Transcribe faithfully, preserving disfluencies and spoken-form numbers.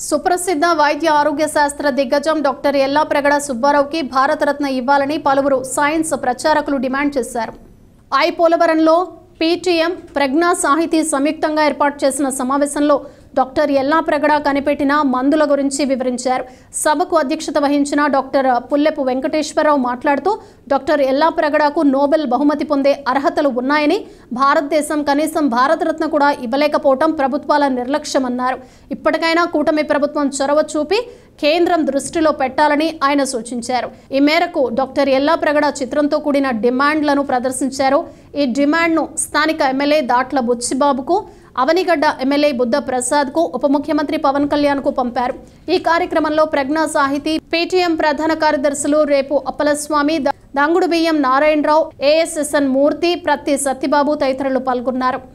సుప్రసిద్ధ వైద్య ఆరోగ్య శాస్త్ర దిగ్గజం డాక్టర్ ఎల్లాప్రగడ సుబ్బారావుకి భారతరత్న ఇవ్వాలని పలువురు సైన్స్ ప్రచారకులు డిమాండ్ చేశారు. ఐ పోలవరంలో పీటీఎం ప్రజ్ఞా సాహితీ సంయుక్తంగా ఏర్పాటు చేసిన సమావేశంలో డాక్టర్ ఎల్లాప్రగడ కనిపెట్టిన మందుల గురించి వివరించారు. సభకు అధ్యక్షత వహించిన డాక్టర్ పుల్లెపు వెంకటేశ్వరరావు మాట్లాడుతూ డాక్టర్ ఎల్లాప్రగడకు నోబెల్ బహుమతి పొందే అర్హతలు ఉన్నాయని, భారతదేశం కనీసం భారతరత్న కూడా ఇవ్వలేకపోవటం ప్రభుత్వాల నిర్లక్ష్యమన్నారు. ఇప్పటికైనా కూటమి ప్రభుత్వం చొరవ చూపి కేంద్రం దృష్టిలో పెట్టాలని ఆయన సూచించారు. ఈ మేరకు డాక్టర్ ఎల్లాప్రగడ చిత్రంతో కూడిన డిమాండ్లను ప్రదర్శించారు. ఈ డిమాండ్ను స్థానిక ఎమ్మెల్యే దాట్ల బుచ్చిబాబుకు, అవనిగడ్డ ఎమ్మెల్యే బుద్ధ ప్రసాద్కు, ఉప ముఖ్యమంత్రి పవన్ కళ్యాణ్కు పంపారు. ఈ కార్యక్రమంలో ప్రజ్ఞా సాహితీ పీటీఎం ప్రధాన కార్యదర్శులు రేపు అప్పలస్వామి, దంగుడు బియ్యం నారాయణరావు, ఏఎస్ఎస్ఎన్ మూర్తి, ప్రత్తి సత్యబాబు తదితరులు పాల్గొన్నారు.